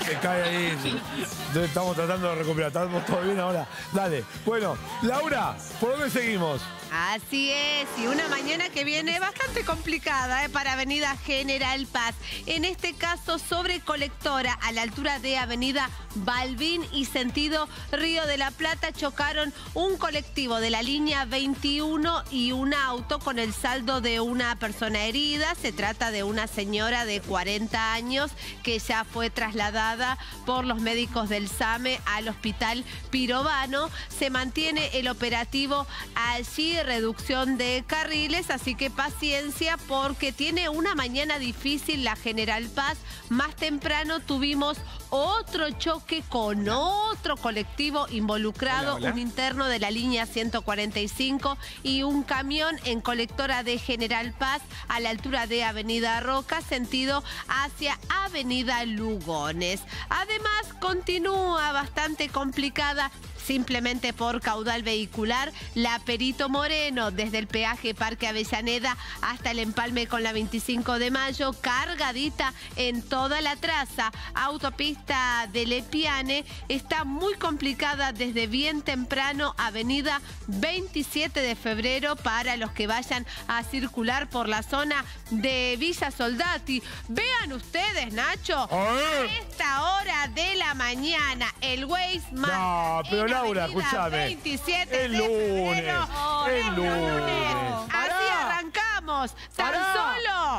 Se cae ahí. Estamos tratando de recuperar. ¿Estamos todo bien ahora? Dale. Bueno, Laura, ¿por dónde seguimos? Así es, y una mañana que viene bastante complicada para Avenida General Paz. En este caso, sobre Colectora, a la altura de Avenida Balbín y sentido Río de la Plata, chocaron un colectivo de la línea 21 y un auto con el saldo de una persona herida. Se trata de una señora de 40 años que ya fue trasladada por los médicos del SAME al Hospital Pirovano. Se mantiene el operativo allí, reducción de carriles, así que paciencia porque tiene una mañana difícil la General Paz. Más temprano tuvimos otro choque con otro colectivo involucrado, un interno de la línea 145 y un camión en Colectora de General Paz a la altura de Avenida Roca, sentido hacia Avenida Lugones. Además, continúa bastante complicada simplemente por caudal vehicular la Perito Moreno, desde el peaje Parque Avellaneda hasta el empalme con la 25 de Mayo, cargadita en toda la traza. Autopista de Lepiane está muy complicada desde bien temprano, Avenida 27 de Febrero, para los que vayan a circular por la zona de Villa Soldati. Vean ustedes, Nacho, a esta hora de la mañana, el Waze marca... No, pero Laura, escúchame. 27 de febrero. El lunes. Así arrancamos. Tan solo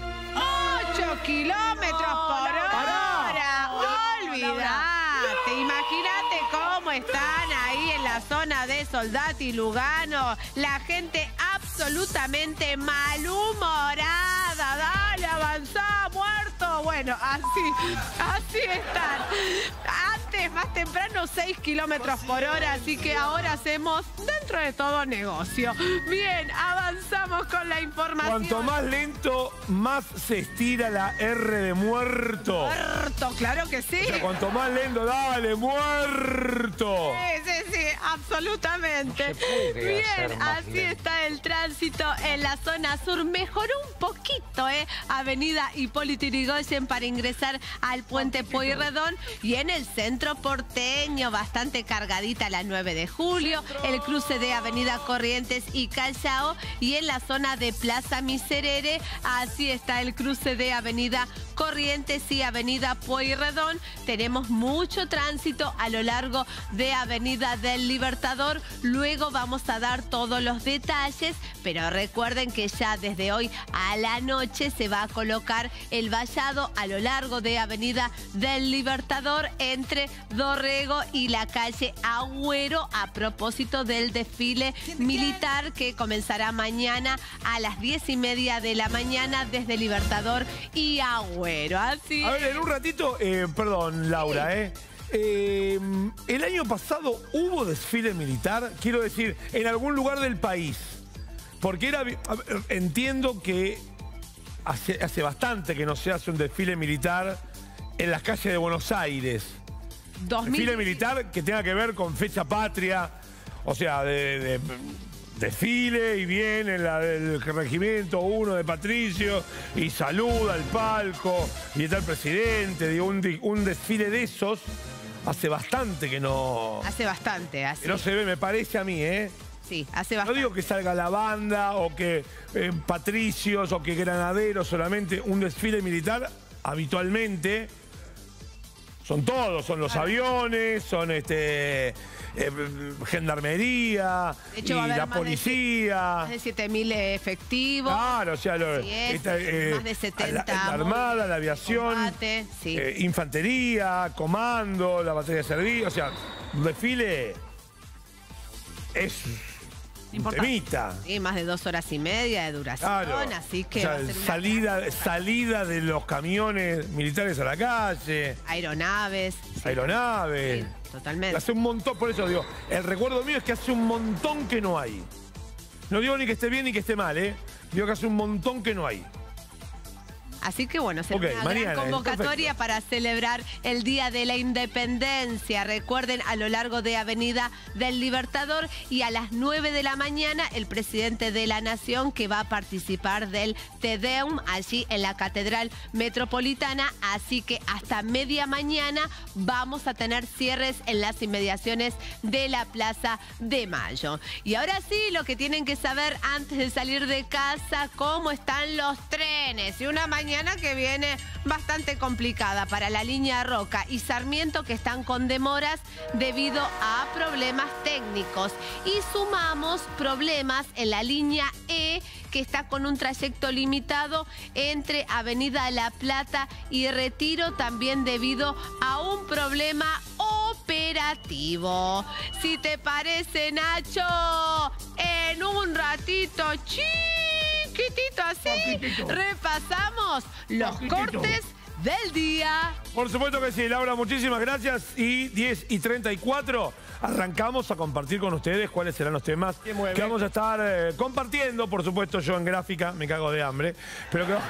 8 kilómetros por hora. Olvídate. Imagínate cómo están ahí en la zona de Soldati y Lugano. La gente absolutamente malhumorada. Dale, avanzá, muerto. Bueno, así están. Antes, más temprano, 6 kilómetros por hora, así que ahora hacemos dentro de todo negocio. Bien, avanzamos con la información. Cuanto más lento, más se estira la R de muerto. Muerto, claro que sí. O sea, cuanto más lento, dale, muerto. Sí, absolutamente. Bien, así está el tránsito en la zona sur. Mejoró un poquito, Avenida Hipólito Yrigoyen para ingresar al puente Pueyrredón, y en el centro porteño bastante cargadita la 9 de julio, el cruce de Avenida Corrientes y Callao, y en la zona de Plaza Miserere así está el cruce de Avenida Corrientes y Avenida Pueyrredón. Tenemos mucho tránsito a lo largo de Avenida del Libertador. Luego vamos a dar todos los detalles, pero recuerden que ya desde hoy a la noche se va a colocar el vallado a lo largo de Avenida del Libertador entre Dorrego y la calle Agüero, a propósito del desfile militar que comenzará mañana a las 10:30 de la mañana desde Libertador y Agüero. Así. A ver, en un ratito, perdón, Laura, el año pasado hubo desfile militar, quiero decir, en algún lugar del país. Porque entiendo que hace bastante que no se hace un desfile militar en las calles de Buenos Aires. Desfile militar que tenga que ver con fecha patria, o sea, desfile y viene el regimiento 1 de Patricio y saluda al palco y está el presidente. Digo, un desfile de esos hace bastante que no... Hace bastante, así. Que no se ve, me parece a mí, Sí, hace bastante. No digo que salga la banda o que patricios o que granaderos, solamente un desfile militar habitualmente... Son todos, son los aviones, son gendarmería, de hecho, y la policía. Más de 7.000 efectivos. Claro, o sea, más de 70. La Armada, la aviación, combate, infantería, comando, la batalla de servicio. O sea, un desfile es temita. Sí, más de 2 horas y media de duración, claro. Así que o sea, va a ser salida de los camiones militares a la calle. Aeronaves. Aeronaves. Sí, totalmente. Hace un montón, por eso digo, el recuerdo mío es que hace un montón que no hay. No digo ni que esté bien ni que esté mal, digo que hace un montón que no hay. Así que bueno, será una mañana, gran convocatoria para celebrar el Día de la Independencia. Recuerden, a lo largo de Avenida del Libertador, y a las 9 de la mañana el presidente de la Nación, que va a participar del Te Deum allí en la Catedral Metropolitana. Así que hasta media mañana vamos a tener cierres en las inmediaciones de la Plaza de Mayo. Y ahora sí, lo que tienen que saber antes de salir de casa: cómo están los trenes. Y una mañana que viene bastante complicada para la línea Roca y Sarmiento, que están con demoras debido a problemas técnicos. Y sumamos problemas en la línea E, que está con un trayecto limitado entre Avenida La Plata y Retiro, también debido a un problema operativo. Si te parece, Nacho, en un ratito chiquitito así, repasamos los cortes del día. Por supuesto que sí, Laura, muchísimas gracias. Y 10:34 arrancamos a compartir con ustedes cuáles serán los temas que vamos a estar compartiendo. Por supuesto, yo en gráfica me cago de hambre, pero que